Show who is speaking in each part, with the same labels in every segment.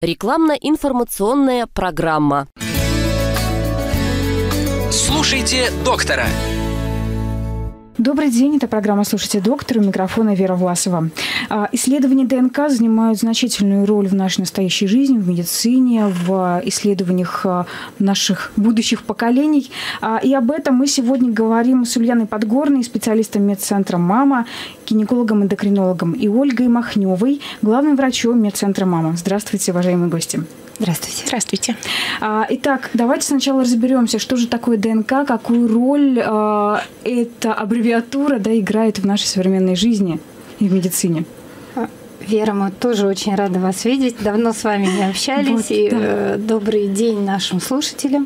Speaker 1: Рекламно-информационная программа.
Speaker 2: Слушайте доктора.
Speaker 3: Добрый день, это программа «Слушайте доктора», у микрофона Вера Власова. Исследования ДНК занимают значительную роль в нашей настоящей жизни, в медицине, в исследованиях наших будущих поколений. И об этом мы сегодня говорим с Ульяной Подгорной, специалистом медцентра «Мама», гинекологом-эндокринологом, и Ольгой Махневой, главным врачом медцентра «Мама». Здравствуйте, уважаемые гости.
Speaker 4: Здравствуйте. Здравствуйте.
Speaker 3: Итак, давайте сначала разберемся, что же такое ДНК, какую роль эта аббревиатура играет в нашей современной жизни и в медицине.
Speaker 4: Вера, мы тоже очень рады вас видеть. Давно с вами не общались. Добрый день нашим слушателям.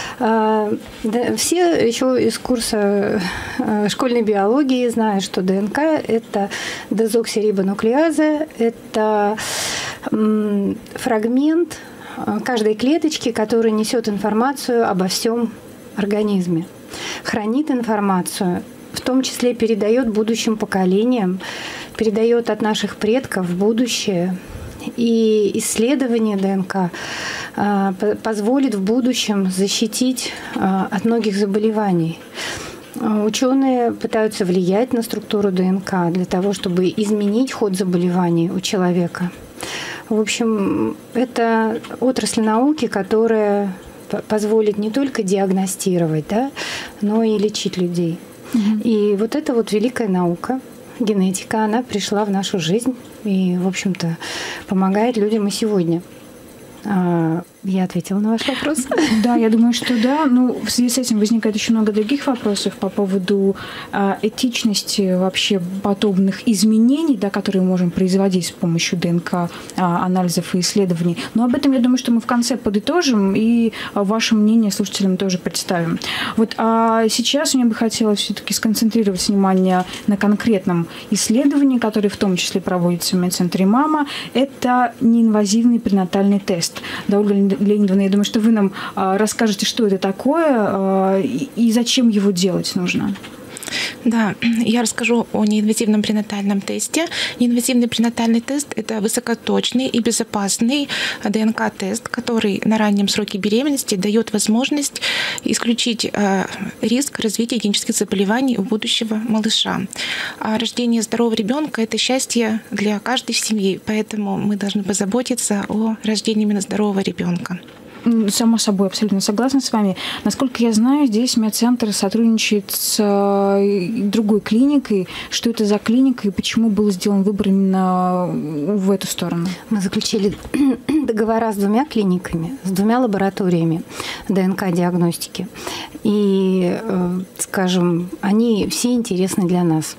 Speaker 4: Все еще из курса школьной биологии знают, что ДНК – это дезоксирибонуклеаза, это фрагмент каждой клеточки, который несет информацию обо всем организме, хранит информацию, в том числе передает будущим поколениям, передает от наших предков в будущее. И исследование ДНК позволит в будущем защитить от многих заболеваний. Ученые пытаются влиять на структуру ДНК для того, чтобы изменить ход заболеваний у человека. В общем, это отрасль науки, которая позволит не только диагностировать, но и лечить людей. И вот эта вот великая наука, генетика, она пришла в нашу жизнь и, в общем-то, помогает людям и сегодня. Я ответила на ваш вопрос?
Speaker 3: Да, я думаю, что да. В связи с этим возникает еще много других вопросов по поводу этичности вообще подобных изменений, которые мы можем производить с помощью ДНК, анализов и исследований. Но об этом, я думаю, что мы в конце подытожим и ваше мнение слушателям тоже представим. А сейчас мне бы хотелось все-таки сконцентрировать внимание на конкретном исследовании, которое в том числе проводится в медцентре «Мама». Это неинвазивный пренатальный тест. Да, Ольга Леонидовна, я думаю, что вы нам расскажете, что это такое и зачем его делать нужно.
Speaker 5: Да, я расскажу о неинвазивном пренатальном тесте. Неинвазивный пренатальный тест – это высокоточный и безопасный ДНК-тест, который на раннем сроке беременности дает возможность исключить риск развития генетических заболеваний у будущего малыша. А рождение здорового ребенка – это счастье для каждой семьи, поэтому мы должны позаботиться о рождении именно здорового ребенка.
Speaker 3: Само собой, абсолютно согласна с вами. Насколько я знаю, здесь медцентр сотрудничает с другой клиникой. Что это за клиника и почему был сделан выбор именно в эту сторону?
Speaker 4: Мы заключили договора с двумя клиниками, с двумя лабораториями ДНК-диагностики. И, скажем, они все интересны для нас.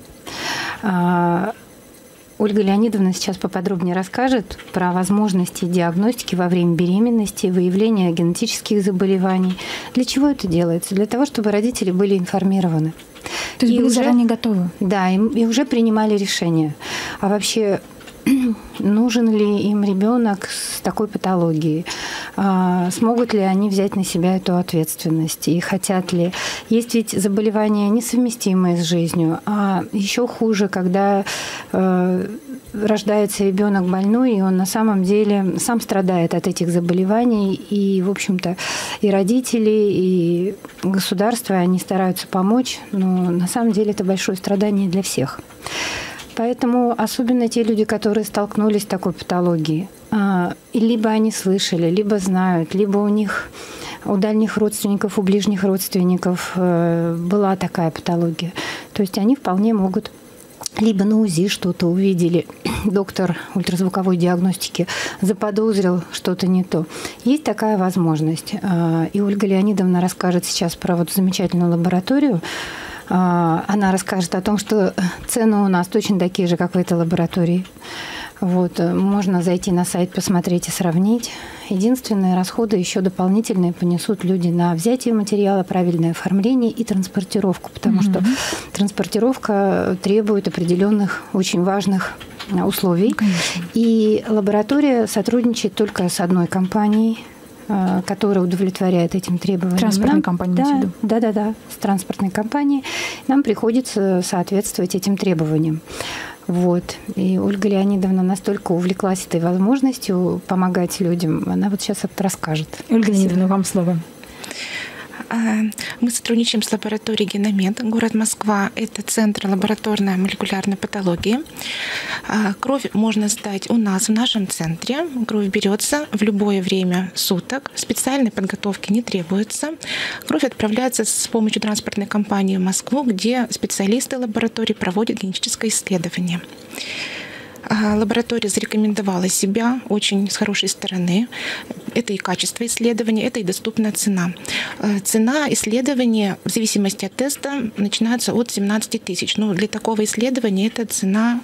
Speaker 4: Ольга Леонидовна сейчас поподробнее расскажет про возможности диагностики во время беременности, выявления генетических заболеваний. Для чего это делается? Для того, чтобы родители были информированы.
Speaker 3: То есть были заранее готовы?
Speaker 4: Да, и уже принимали решение. А вообще, нужен ли им ребенок с такой патологией? Смогут ли они взять на себя эту ответственность? И хотят ли? Есть ведь заболевания, несовместимые с жизнью. А еще хуже, когда рождается ребенок больной, и он на самом деле сам страдает от этих заболеваний. И, в общем-то, и родители, и государство, они стараются помочь, но на самом деле это большое страдание для всех. Поэтому особенно те люди, которые столкнулись с такой патологией, либо они слышали, либо знают, либо у дальних родственников, у ближних родственников была такая патология. То есть они вполне могут либо на УЗИ что-то увидели, доктор ультразвуковой диагностики заподозрил что-то не то. Есть такая возможность. И Ольга Леонидовна расскажет сейчас про замечательную лабораторию. Она расскажет о том, что цены у нас точно такие же, как в этой лаборатории. Можно зайти на сайт, посмотреть и сравнить. Единственные расходы еще дополнительные понесут люди на взятие материала, правильное оформление и транспортировку, потому что транспортировка требует определенных очень важных условий.
Speaker 3: Конечно.
Speaker 4: И лаборатория сотрудничает только с одной компанией, которая удовлетворяет этим требованиям.
Speaker 3: Транспортной компанией.
Speaker 4: Да, с транспортной компанией. Нам приходится соответствовать этим требованиям. Вот. И Ольга Леонидовна настолько увлеклась этой возможностью помогать людям, она вот сейчас это расскажет.
Speaker 3: Ольга Леонидовна, вам слово.
Speaker 5: Мы сотрудничаем с лабораторией «Геномед», город Москва. Это центр лабораторной молекулярной патологии. Кровь можно сдать у нас, в нашем центре. Кровь берется в любое время суток. Специальной подготовки не требуется. Кровь отправляется с помощью транспортной компании в Москву, где специалисты лаборатории проводят генетическое исследование. Лаборатория зарекомендовала себя очень с хорошей стороны. Это и качество исследования, это и доступная цена. Цена исследования в зависимости от теста начинается от 17 тысяч. Но для такого исследования эта цена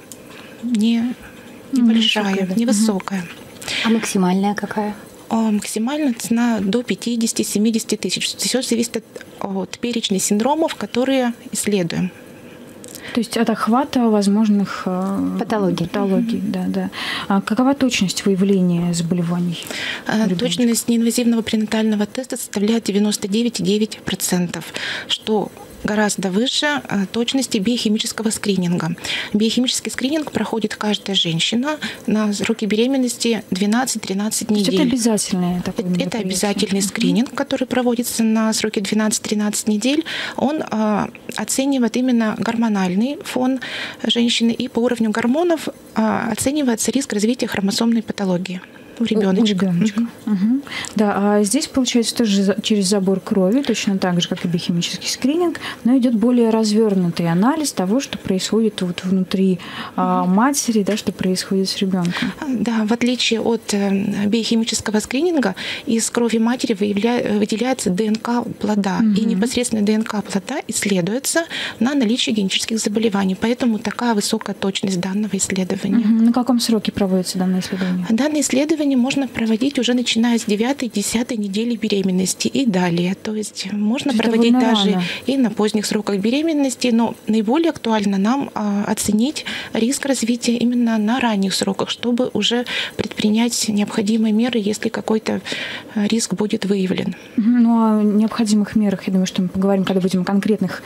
Speaker 5: небольшая, невысокая.
Speaker 4: А максимальная какая?
Speaker 5: Максимальная цена до 50-70 тысяч. Все зависит от перечня синдромов, которые исследуем.
Speaker 3: То есть от охвата возможных патологий. Да. А какова точность выявления заболеваний?
Speaker 5: Точность неинвазивного пренатального теста составляет 99,9%, что гораздо выше точности биохимического скрининга. Биохимический скрининг проходит каждая женщина на сроки беременности 12-13 недель.
Speaker 3: Это обязательное такое мероприятие? Это
Speaker 5: обязательный скрининг, который проводится на сроке 12-13 недель. Он оценивает именно гормональный фон женщины, и по уровню гормонов оценивается риск развития хромосомной патологии у ребеночка.
Speaker 3: Угу. Да, а здесь получается тоже через забор крови, точно так же, как и биохимический скрининг, но идет более развернутый анализ того, что происходит вот внутри матери, да, что происходит с ребенком.
Speaker 5: Да, в отличие от биохимического скрининга, из крови матери выделяется ДНК плода, и непосредственно ДНК плода исследуется на наличие генетических заболеваний, поэтому такая высокая точность данного исследования.
Speaker 3: На каком сроке проводится данное исследование?
Speaker 5: Данное исследование можно проводить уже начиная с 9-10 недели беременности и далее. То есть можно проводить даже рано. И на поздних сроках беременности, но наиболее актуально нам оценить риск развития именно на ранних сроках, чтобы уже предпринять необходимые меры, если какой-то риск будет выявлен.
Speaker 3: Ну, о необходимых мерах, я думаю, что мы поговорим, когда будем о конкретных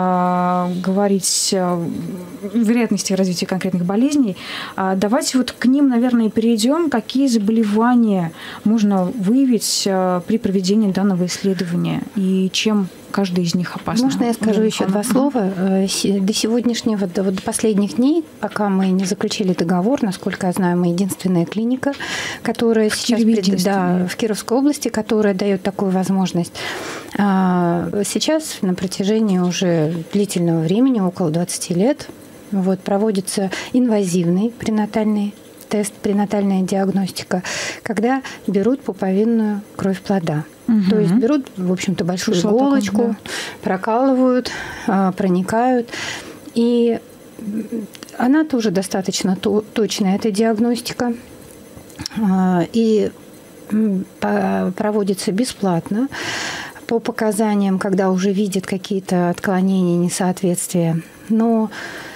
Speaker 3: говорить о вероятности развития конкретных болезней. Давайте вот к ним, наверное, перейдем. Какие заболевания можно выявить при проведении данного исследования и чем каждый из них опасен?
Speaker 4: Можно я скажу еще два слова? До сегодняшнего, до последних дней, пока мы не заключили договор, насколько я знаю, мы единственная клиника, которая сейчас в Кировской области, которая дает такую возможность. Сейчас на протяжении уже длительного времени, около 20 лет, проводится инвазивный пренатальный тест, пренатальная диагностика, когда берут пуповинную кровь плода. То есть берут, в общем-то, большую иголочку, прокалывают, проникают. И она тоже достаточно точная, эта диагностика. И проводится бесплатно по показаниям, когда уже видят какие-то отклонения, несоответствия. Но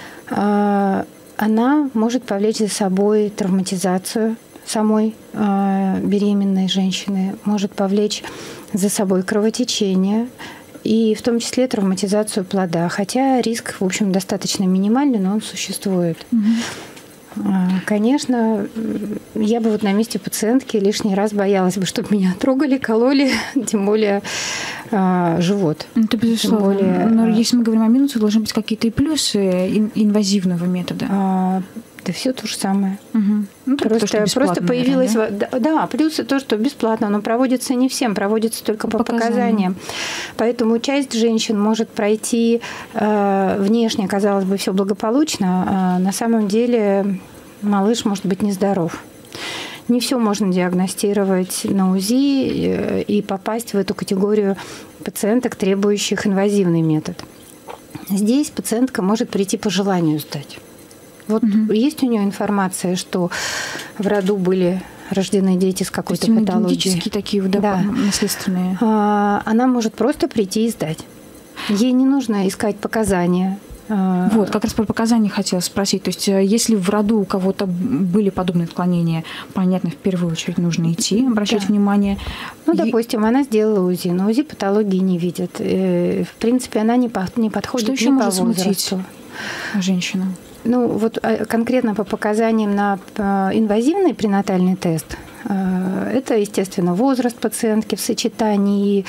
Speaker 4: она может повлечь за собой травматизацию самой беременной женщины, может повлечь за собой кровотечение и в том числе травматизацию плода. Хотя риск, в общем, достаточно минимальный, но он существует. Конечно, я бы на месте пациентки лишний раз боялась бы, чтобы меня трогали, кололи, тем более живот.
Speaker 3: Это безусловно. Но если мы говорим о минусах, должны быть какие-то и плюсы инвазивного метода.
Speaker 4: Да все то же самое.
Speaker 3: Просто
Speaker 4: появилось... Да, плюсы то, что бесплатно, но проводится не всем, проводится только по показаниям. Поэтому часть женщин может пройти внешне, казалось бы, все благополучно, а на самом деле малыш может быть нездоров. Не все можно диагностировать на УЗИ и попасть в эту категорию пациенток, требующих инвазивный метод. Здесь пациентка может прийти по желанию сдать. Есть у нее информация, что в роду были рождены дети с какой-то патологией.
Speaker 3: Генетические такие наследственные.
Speaker 4: Она может просто прийти и сдать. Ей не нужно искать показания.
Speaker 3: Как раз про показания хотела спросить. То есть, если в роду у кого-то были подобные отклонения, понятно, в первую очередь нужно идти, обращать внимание.
Speaker 4: Допустим, она сделала УЗИ, но УЗИ патологии не видит. В принципе, она не подходит
Speaker 3: ни по возрасту. Женщину?
Speaker 4: Ну, вот конкретно по показаниям на инвазивный пренатальный тест, это, естественно, возраст пациентки в сочетании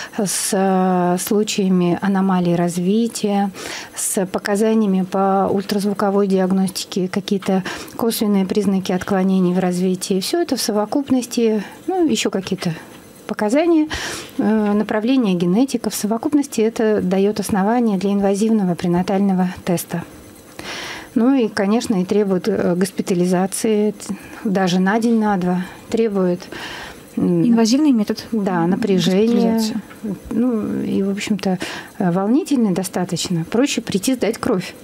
Speaker 4: с случаями аномалий развития, с показаниями по ультразвуковой диагностике, какие-то косвенные признаки отклонений в развитии. Все это в совокупности, ну, еще какие-то показания, направления генетика. В совокупности это дает основание для инвазивного пренатального теста. Ну и, конечно, и требует госпитализации даже на день, на два. Требует
Speaker 3: инвазивный метод.
Speaker 4: Да, напряжение. Ну и, в общем-то, волнительный достаточно. Проще прийти сдать кровь.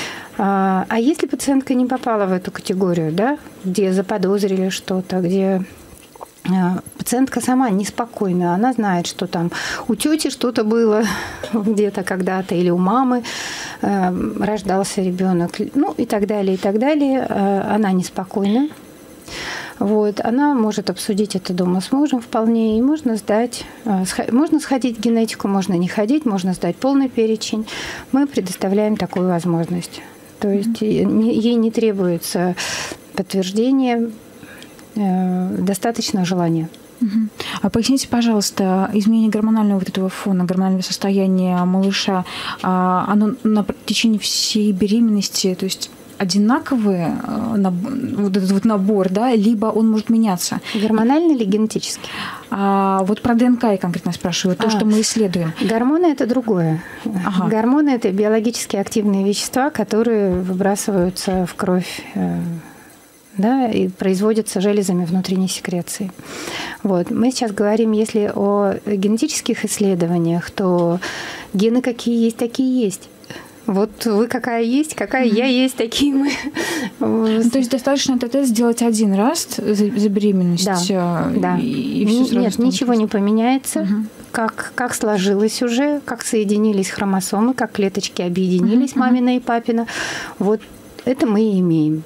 Speaker 4: А если пациентка не попала в эту категорию, да, где заподозрили что-то, где пациентка сама неспокойна, она знает, что там у тети что-то было где-то когда-то, или у мамы рождался ребенок, ну и так далее, она неспокойна. Вот, она может обсудить это дома с мужем вполне, и можно сдать, можно сходить в генетику, можно не ходить, можно сдать полный перечень. Мы предоставляем такую возможность. То есть ей не требуется подтверждение, достаточно желания.
Speaker 3: А поясните, пожалуйста, изменение гормонального вот этого фона, гормонального состояния малыша, оно на течение всей беременности, то есть одинаковый вот этот вот набор, да, либо он может меняться?
Speaker 4: Гормональный или генетический?
Speaker 3: Вот про ДНК я конкретно спрашиваю, то, что мы исследуем.
Speaker 4: Гормоны – это другое. Ага. Гормоны – это биологически активные вещества, которые выбрасываются в кровь, да, и производятся железами внутренней секреции. Вот. Мы сейчас говорим, если о генетических исследованиях, то гены какие есть, такие есть. Вот вы какая есть, какая я есть, такие мы.
Speaker 3: То есть достаточно этот тест сделать один раз за беременность?
Speaker 4: Да.
Speaker 3: И все сразу.
Speaker 4: Нет, ничего не поменяется. Как сложилось уже, как соединились хромосомы, как клеточки объединились, мамина и папина. Вот это мы и имеем.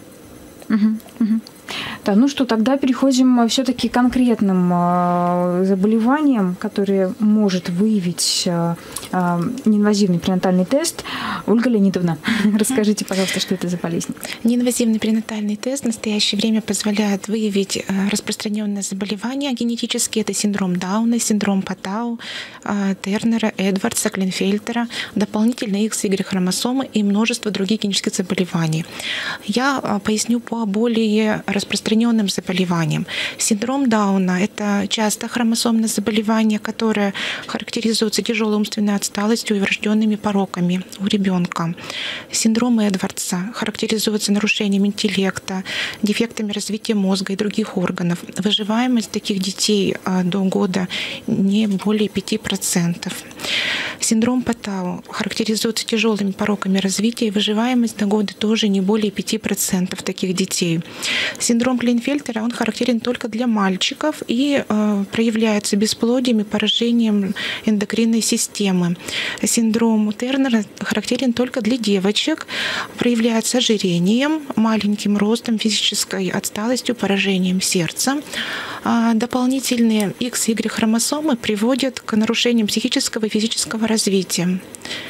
Speaker 3: Да, ну что, тогда переходим все-таки к конкретным заболеваниям, которые может выявить неинвазивный пренатальный тест. Ольга Леонидовна, расскажите, пожалуйста, что это за болезнь?
Speaker 5: Неинвазивный пренатальный тест в настоящее время позволяет выявить распространенные заболевания генетические. Это синдром Дауна, синдром Паттау, Тернера, Эдвардса, Клинфельтера, дополнительные XY-хромосомы и множество других генетических заболеваний. Я поясню по более распространенным заболеваниям. Синдром Дауна – это часто хромосомное заболевание, которое характеризуется тяжелой умственной отсталостью и врожденными пороками у ребенка. Синдром Эдвардса характеризуется нарушением интеллекта, дефектами развития мозга и других органов. Выживаемость таких детей до года не более 5%. Синдром Паттау характеризуется тяжелыми пороками развития, и выживаемость до года тоже не более 5% таких детей. Синдром Клинфельтера, он характерен только для мальчиков и проявляется бесплодием и поражением эндокринной системы. Синдром Тернера характерен только для девочек, проявляется ожирением, маленьким ростом, физической отсталостью, поражением сердца. Дополнительные XY-хромосомы приводят к нарушениям психического и физического развития.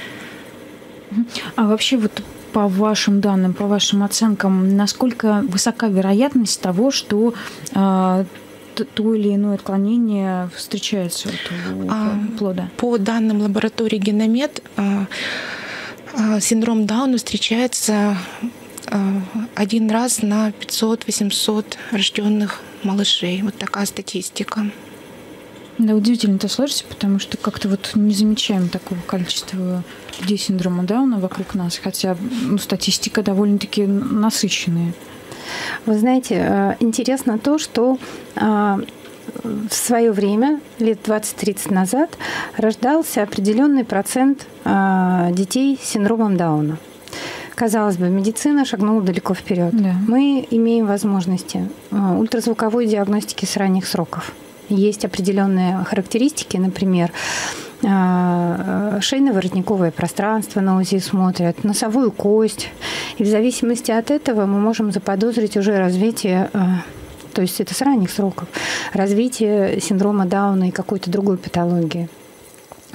Speaker 3: А вообще вот по вашим данным, по вашим оценкам, насколько высока вероятность того, что то или иное отклонение встречается у плода?
Speaker 5: По данным лаборатории Геномед, синдром Дауна встречается один раз на 500-800 рожденных малышей. Вот такая статистика.
Speaker 3: Да, удивительно это слышать, потому что как-то вот не замечаем такого количества людей с синдромом Дауна вокруг нас, хотя статистика довольно-таки насыщенная.
Speaker 4: Вы знаете, интересно то, что в свое время, лет 20-30 назад, рождался определенный процент детей с синдромом Дауна. Казалось бы, медицина шагнула далеко вперед. Да. Мы имеем возможности ультразвуковой диагностики с ранних сроков. Есть определенные характеристики, например, шейно-воротниковое пространство на УЗИ смотрят, носовую кость. И в зависимости от этого мы можем заподозрить уже развитие, то есть это с ранних сроков, развитие синдрома Дауна и какой-то другой патологии.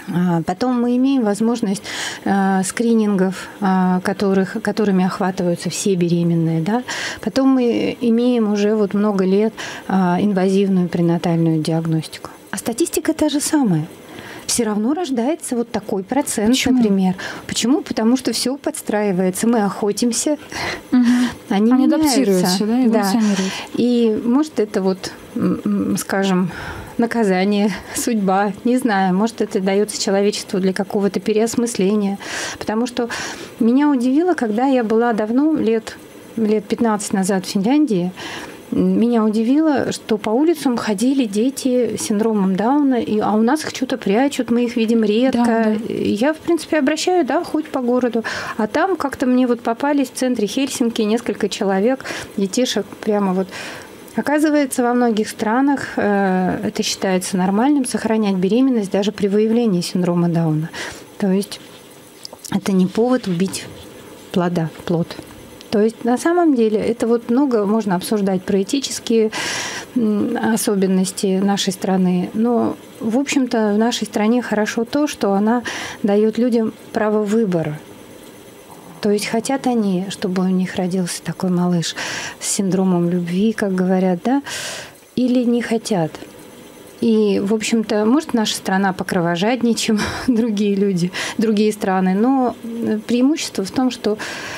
Speaker 4: Потом мы имеем возможность скринингов, которыми охватываются все беременные. Да? Потом мы имеем уже вот много лет инвазивную пренатальную диагностику. А статистика та же самая. Все равно рождается вот такой процент,
Speaker 3: Почему?
Speaker 4: например. Почему? Потому что все подстраивается. Мы охотимся, они
Speaker 3: адаптируются, да, эволюционируют.
Speaker 4: И может это вот, скажем, наказание, судьба, не знаю, может это дается человечеству для какого-то переосмысления. Потому что меня удивило, когда я была давно, лет 15 назад в Финляндии, меня удивило, что по улицам ходили дети с синдромом Дауна, а у нас их что-то прячут, мы их видим редко.
Speaker 3: Да.
Speaker 4: Я, в принципе, обращаю, хоть по городу. А там как-то мне вот попались в центре Хельсинки несколько человек, детишек прямо вот. Оказывается, во многих странах это считается нормальным, сохранять беременность даже при выявлении синдрома Дауна. То есть это не повод убить плод. То есть на самом деле это вот много можно обсуждать про этические особенности нашей страны. Но, в общем-то, в нашей стране хорошо то, что она дает людям право выбора. То есть хотят они, чтобы у них родился такой малыш с синдромом любви, как говорят, да, или не хотят. И, в общем-то, может, наша страна покровожаднее, чем другие люди, другие страны, но преимущество в том, что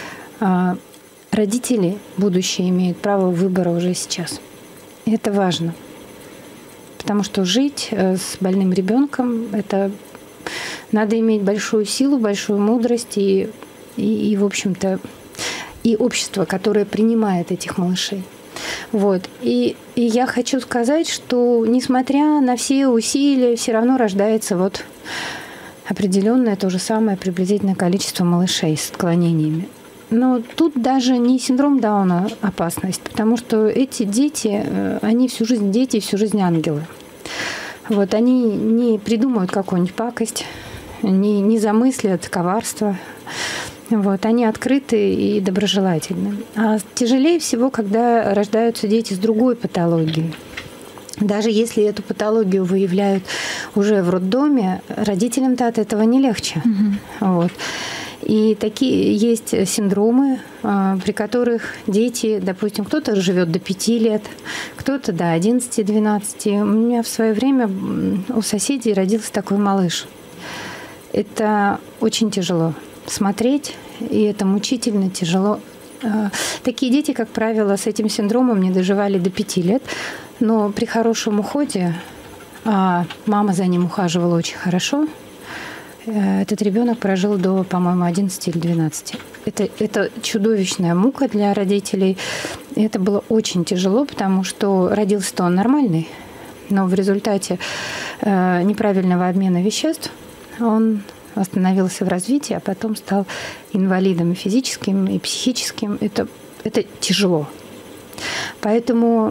Speaker 4: родители будущие имеют право выбора уже сейчас. И это важно. Потому что жить с больным ребенком это надо иметь большую силу, большую мудрость и в общем-то, и общество, которое принимает этих малышей. Вот. И я хочу сказать, что несмотря на все усилия, все равно рождается вот определенное то же самое приблизительное количество малышей с отклонениями. Но тут даже не синдром Дауна опасность, потому что эти дети, они всю жизнь дети, всю жизнь ангелы. Вот, они не придумают какую-нибудь пакость, не замыслят коварство. Вот, они открыты и доброжелательны. А тяжелее всего, когда рождаются дети с другой патологией. Даже если эту патологию выявляют уже в роддоме, родителям-то от этого не легче. Вот. И такие есть синдромы, при которых дети, допустим, кто-то живет до 5 лет, кто-то до 11-12. У меня в свое время у соседей родился такой малыш. Это очень тяжело смотреть, и это мучительно тяжело. Такие дети, как правило, с этим синдромом не доживали до 5 лет, но при хорошем уходе, мама за ним ухаживала очень хорошо, этот ребенок прожил до, по-моему, 11 или 12. Это чудовищная мука для родителей. И это было очень тяжело, потому что родился-то он нормальный, но в результате неправильного обмена веществ он остановился в развитии, а потом стал инвалидом и физическим, и психическим. Это тяжело. Поэтому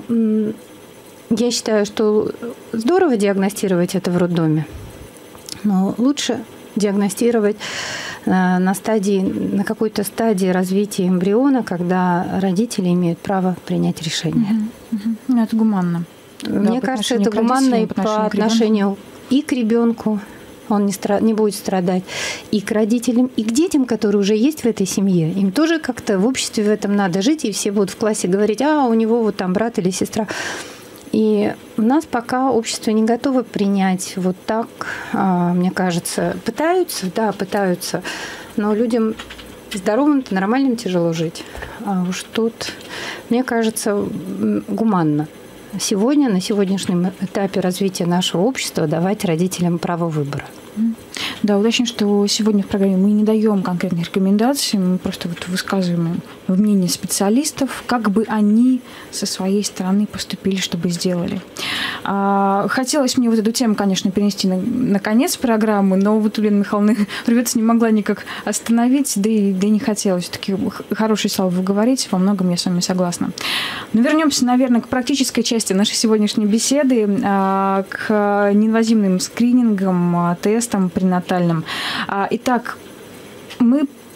Speaker 4: я считаю, что здорово диагностировать это в роддоме, но лучше диагностировать на какой-то стадии развития эмбриона, когда родители имеют право принять решение.
Speaker 3: Это гуманно.
Speaker 4: Мне кажется, это гуманно и по отношению и к ребенку. Он не будет страдать, и к родителям, и к детям, которые уже есть в этой семье. Им тоже как-то в обществе в этом надо жить, и все будут в классе говорить, у него вот там брат или сестра. И у нас пока общество не готово принять вот так, мне кажется. Пытаются, но людям здоровым-то, нормальным тяжело жить. А уж тут, мне кажется, гуманно. Сегодня, на сегодняшнем этапе развития нашего общества, давать родителям право выбора.
Speaker 3: Да, уточню, что сегодня в программе мы не даем конкретных рекомендаций, мы просто вот высказываем мнение специалистов, как бы они со своей стороны поступили, чтобы сделали. Хотелось мне вот эту тему, конечно, перенести на конец программы, но вот Лена Михайловна рвется, не могла никак остановить, да и не хотелось. Все-таки хорошие слова вы говорите, во многом я с вами согласна. Но вернемся, наверное, к практической части нашей сегодняшней беседы, к неинвазивным скринингам, тестам пренатальным. Итак, мы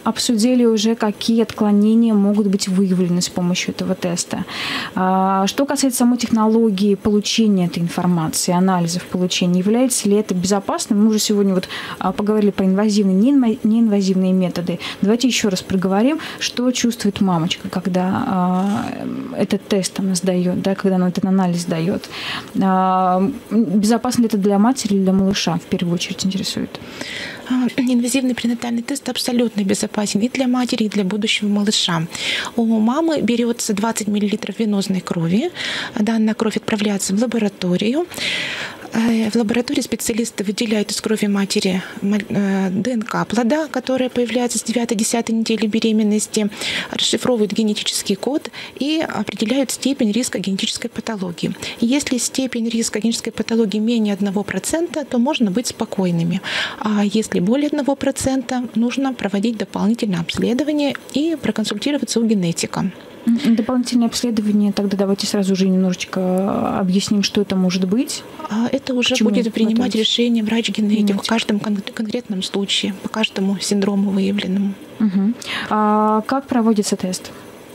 Speaker 3: обсудили уже, какие отклонения могут быть выявлены с помощью этого теста. Что касается самой технологии получения этой информации, анализов получения, является ли это безопасным? Мы уже сегодня вот поговорили про инвазивные, неинвазивные методы. Давайте еще раз проговорим, что чувствует мамочка, когда этот тест она сдает, да, когда она этот анализ дает. Безопасно ли это для матери или для малыша, в первую очередь, интересует?
Speaker 5: Инвазивный пренатальный тест абсолютно безопасен и для матери, и для будущего малыша. У мамы берется 20 мл венозной крови. Данная кровь отправляется в лабораторию. В лаборатории специалисты выделяют из крови матери ДНК плода, которая появляется с 9-10 недели беременности, расшифровывают генетический код и определяют степень риска генетической патологии. Если степень риска генетической патологии менее 1%, то можно быть спокойными. А если более 1%, нужно проводить дополнительное обследование и проконсультироваться у генетика.
Speaker 3: Дополнительное обследование, тогда давайте сразу же немножечко объясним, что это может быть.
Speaker 5: Это уже будет принимать решение врач-генетик в каждом конкретном случае, по каждому синдрому выявленному.
Speaker 3: Угу. Как проводится тест?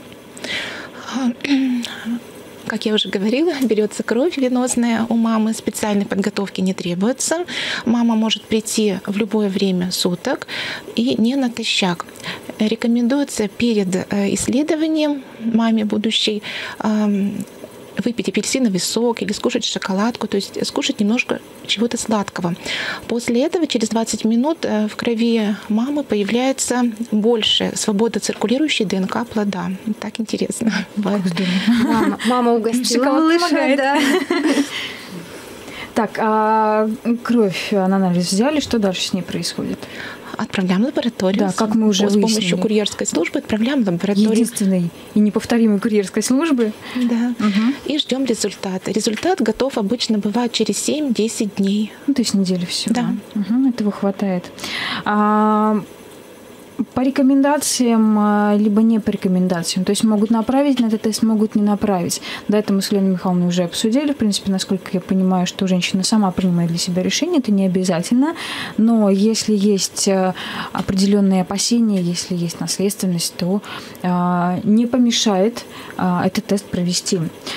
Speaker 5: Как я уже говорила, берется кровь венозная у мамы, специальной подготовки не требуется. Мама может прийти в любое время суток и не натощак. Рекомендуется перед исследованием маме будущей выпить апельсиновый сок или скушать шоколадку, то есть скушать немножко чего-то сладкого. После этого через 20 минут в крови мамы появляется больше свободно циркулирующей ДНК плода. Так интересно.
Speaker 4: Мама угостила малыша, да.
Speaker 3: Так, кровь на анализ взяли, что дальше с ней происходит?
Speaker 5: Отправляем в лабораторию.
Speaker 3: Да, как мы уже выяснили.
Speaker 5: С помощью курьерской службы отправляем в лабораторию.
Speaker 3: Единственной и неповторимой курьерской службы.
Speaker 5: Да. И ждем результата. Результат готов обычно бывает через 7-10 дней.
Speaker 3: Ну, то есть неделю всего.
Speaker 5: Да.
Speaker 3: Этого хватает. По рекомендациям, либо не по рекомендациям. То есть могут направить на этот тест, могут не направить. До этого мы с Леной Михайловной уже обсудили. В принципе, насколько я понимаю, что женщина сама принимает для себя решение, это не обязательно. Но если есть определенные опасения, если есть наследственность, то не помешает этот тест провести.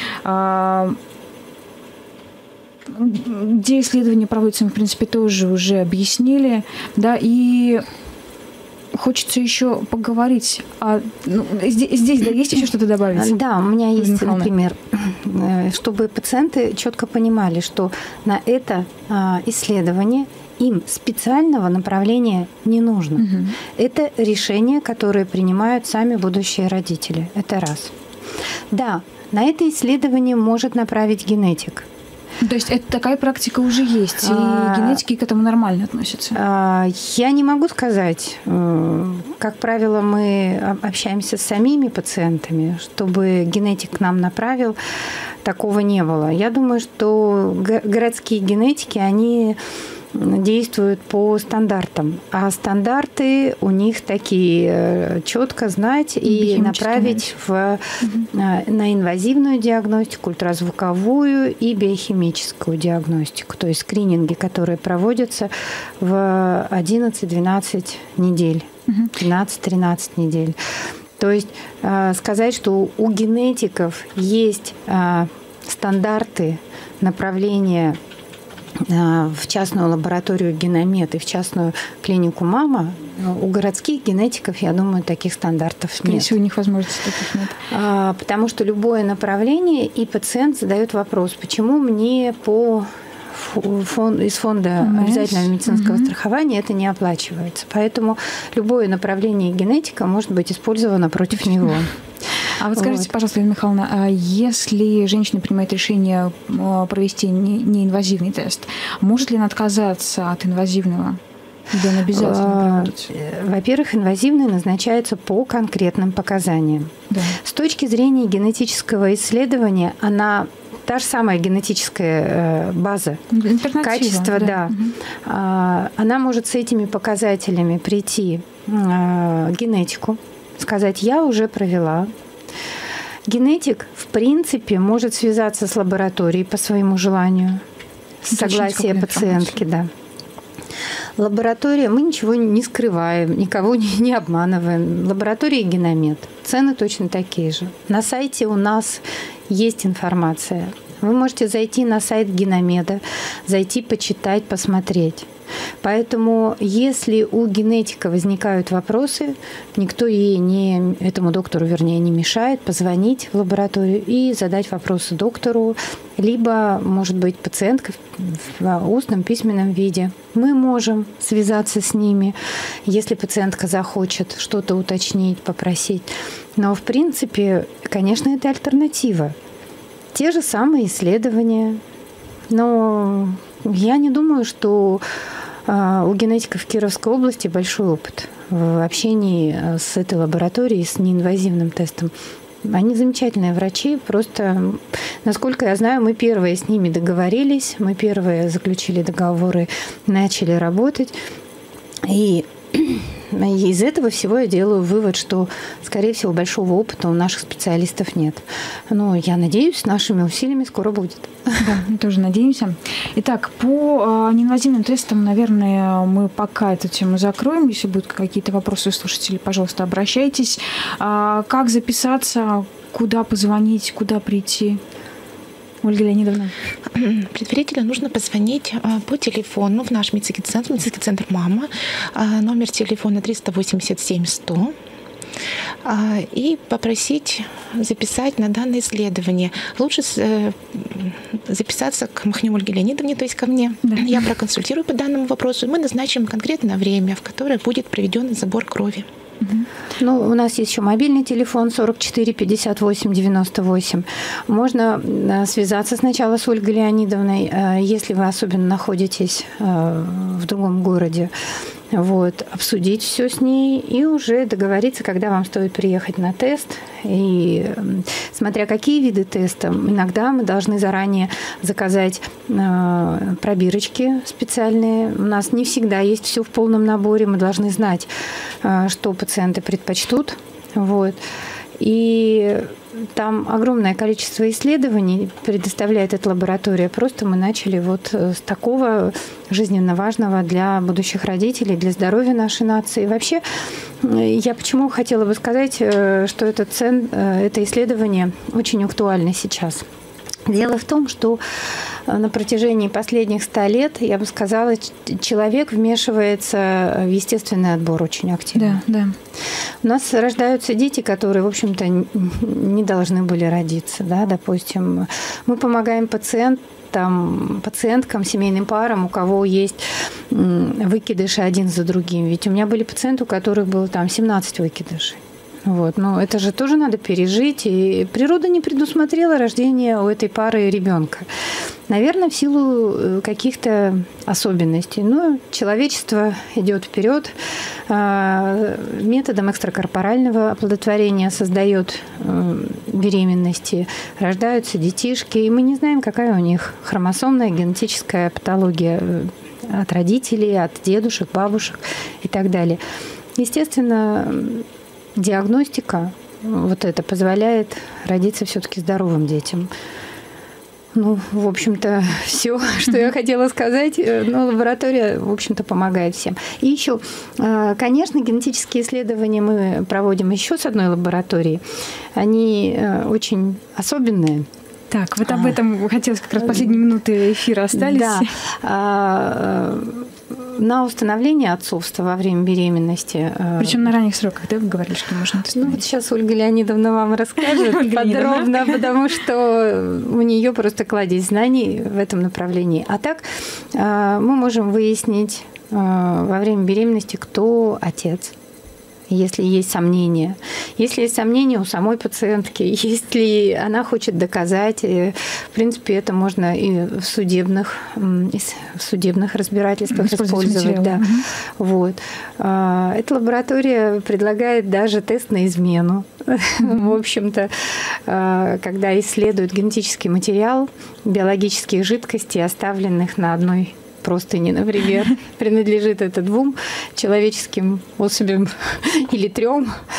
Speaker 3: Где исследования проводятся, мы, в принципе, тоже уже объяснили. Да, и хочется еще поговорить. Здесь да, есть еще что-то добавить?
Speaker 4: Да, у меня есть, например, чтобы пациенты четко понимали, что на это исследование им специального направления не нужно. Угу. Это решение, которое принимают сами будущие родители. Это раз. Да, на это исследование может направить генетик.
Speaker 3: То есть это такая практика уже есть, и генетики к этому нормально относятся?
Speaker 4: Я не могу сказать. Как правило, мы общаемся с самими пациентами, чтобы генетик к нам направил, такого не было. Я думаю, что городские генетики, они действуют по стандартам. А стандарты у них такие: четко знать и направить на инвазивную диагностику, ультразвуковую и биохимическую диагностику. То есть скрининги, которые проводятся в 11-12 недель, 12-13 недель. То есть сказать, что у генетиков есть стандарты направления в частную лабораторию Геномед и в частную клинику «Мама», у городских генетиков, я думаю, таких стандартов нет.
Speaker 3: Если у них возможностей таких нет.
Speaker 4: Потому что любое направление, и пациент задает вопрос, почему мне из фонда обязательного медицинского страхования это не оплачивается. Поэтому любое направление генетика может быть использовано против него.
Speaker 3: А вот скажите, пожалуйста, Елена Михайловна, если женщина принимает решение провести неинвазивный тест, может ли она отказаться от инвазивного? Или он обязательно проводится?
Speaker 4: Во-первых, инвазивный назначается по конкретным показаниям.
Speaker 3: Да.
Speaker 4: С точки зрения генетического исследования, она та же самая генетическая база, качество, да. Она может с этими показателями прийти к генетику, сказать: я уже провела. Генетик, в принципе, может связаться с лабораторией по своему желанию, с согласия пациентки, да. Лаборатория, мы ничего не скрываем, никого не обманываем. Лаборатория Геномед. Цены точно такие же. На сайте у нас есть информация. Вы можете зайти на сайт Геномеда, зайти почитать, посмотреть. Поэтому, если у генетика возникают вопросы, никто этому доктору, не мешает позвонить в лабораторию и задать вопросы доктору, либо, может быть, пациентка в устном, письменном виде. Мы можем связаться с ними, если пациентка захочет что-то уточнить, попросить. Но, в принципе, конечно, это альтернатива. Те же самые исследования. Но я не думаю, что у генетиков Кировской области большой опыт в общении с этой лабораторией, с неинвазивным тестом. Они замечательные врачи, просто, насколько я знаю, мы первые с ними договорились, мы первые заключили договоры, начали работать. И из этого всего я делаю вывод, что, скорее всего, большого опыта у наших специалистов нет. Но я надеюсь, нашими усилиями скоро будет.
Speaker 3: Да, мы тоже надеемся. Итак, по неинвазивным тестам, наверное, мы пока эту тему закроем. Если будут какие-то вопросы у слушателей, пожалуйста, обращайтесь. Как записаться, куда позвонить, куда прийти? Ольга Леонидовна.
Speaker 5: Предварительно нужно позвонить по телефону в наш медицинский центр «Мама». Номер телефона 387-100. И попросить записать на данное исследование. Лучше записаться к Махню Ольге Леонидовне, то есть ко мне. Да. Я проконсультирую по данному вопросу, и мы назначим конкретное время, в которое будет проведен забор крови.
Speaker 4: Ну, у нас есть еще мобильный телефон 44 58 98. Можно связаться сначала с Ольгой Леонидовной, если вы особенно находитесь в другом городе. Обсудить все с ней и уже договориться, когда вам стоит приехать на тест. И смотря какие виды теста, иногда мы должны заранее заказать пробирочки специальные. У нас не всегда есть все в полном наборе. Мы должны знать, что пациенты предпочтут. И там огромное количество исследований предоставляет эта лаборатория. Просто мы начали с такого жизненно важного для будущих родителей, для здоровья нашей нации. И вообще, я почему хотела бы сказать, что это исследование очень актуально сейчас. Дело в том, что на протяжении последних 100 лет, я бы сказала, человек вмешивается в естественный отбор очень активно.
Speaker 3: Да.
Speaker 4: У нас рождаются дети, которые, в общем-то, не должны были родиться. Да? Допустим, мы помогаем пациенткам, семейным парам, у кого есть выкидыши один за другим. Ведь у меня были пациенты, у которых было 17 выкидышей. Но это же тоже надо пережить. И природа не предусмотрела рождение у этой пары ребенка. Наверное, в силу каких-то особенностей. Но человечество идет вперед. Методом экстракорпорального оплодотворения создает беременности, рождаются детишки. И мы не знаем, какая у них хромосомная генетическая патология от родителей, от дедушек, бабушек и так далее. Естественно, диагностика это позволяет родиться все-таки здоровым детям. В общем-то, все, что я хотела сказать. Лаборатория, в общем-то, помогает всем. И еще, конечно, генетические исследования мы проводим еще с одной лабораторией. Они очень особенные.
Speaker 3: Так, об этом хотелось как раз последние минуты эфира остались.
Speaker 4: Да. На установление отцовства во время беременности.
Speaker 3: Причем на ранних сроках, да, вы говорили, что можно установить?
Speaker 4: Сейчас Ольга Леонидовна вам расскажет подробно, потому что у нее просто кладезь знаний в этом направлении. А так мы можем выяснить во время беременности, кто отец. Если есть сомнения. Если есть сомнения у самой пациентки, если она хочет доказать, в принципе, это можно и в судебных разбирательствах использовать. Да. Эта лаборатория предлагает даже тест на измену. В общем-то, когда исследуют генетический материал биологических жидкостей, оставленных на одной простыни, например, принадлежит это 2 человеческим особям или 3.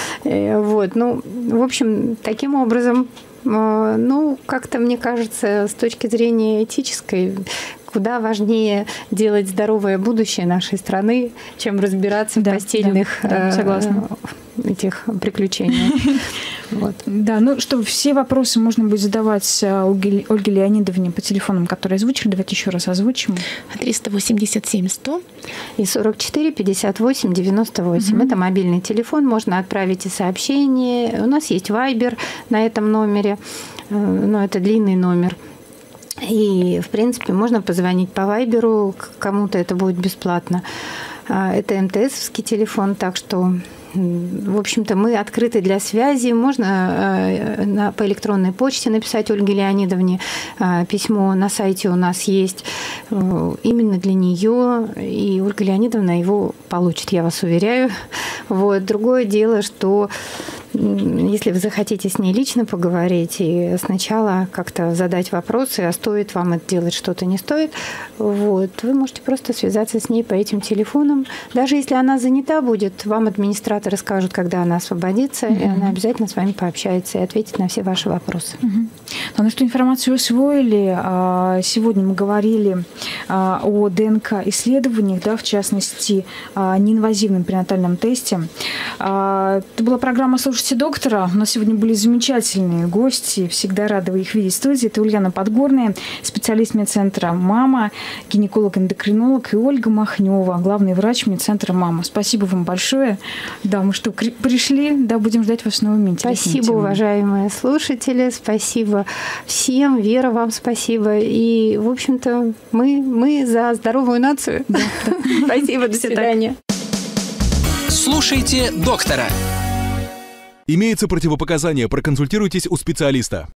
Speaker 4: В общем, таким образом, как-то, мне кажется, с точки зрения этической, куда важнее делать здоровое будущее нашей страны, чем разбираться в постельных этих приключениях. Вот.
Speaker 3: Да, ну что, все вопросы можно будет задавать Ольге Леонидовне по телефонам, которые озвучили. Давайте еще раз озвучим.
Speaker 5: 387 100
Speaker 4: и 44 58 98. Это мобильный телефон, можно отправить и сообщение. У нас есть Viber на этом номере, но это длинный номер. И, в принципе, можно позвонить по Вайберу, кому-то это будет бесплатно. Это МТСовский телефон, так что, в общем-то, мы открыты для связи. Можно по электронной почте написать Ольге Леонидовне письмо. На сайте у нас есть именно для нее, и Ольга Леонидовна его получит, я вас уверяю. Вот. Другое дело, что если вы захотите с ней лично поговорить и сначала как-то задать вопросы, а стоит вам это делать, что-то не стоит, вот, вы можете просто связаться с ней по этим телефонам. Даже если она занята будет, вам администраторы скажут, когда она освободится, и она обязательно с вами пообщается и ответит на все ваши вопросы.
Speaker 3: Ну что, информацию усвоили. Сегодня мы говорили о ДНК-исследованиях, да, в частности, о неинвазивном пренатальном тесте. Это была программа «Слушайте доктора». У нас сегодня были замечательные гости. Всегда рада их видеть в студии. Это Ульяна Подгорная, специалист медцентра «Мама», гинеколог-эндокринолог, и Ольга Махнева, главный врач медцентра «Мама». Спасибо вам большое. Да, мы что, пришли, да, будем ждать вас с новыми интересными
Speaker 4: Спасибо,
Speaker 3: темами.
Speaker 4: уважаемые слушатели. Спасибо всем. Вера, вам спасибо. И, в общем-то, мы за здоровую нацию. Спасибо, до свидания.
Speaker 2: Слушайте доктора.
Speaker 6: Имеется противопоказание, проконсультируйтесь у специалиста.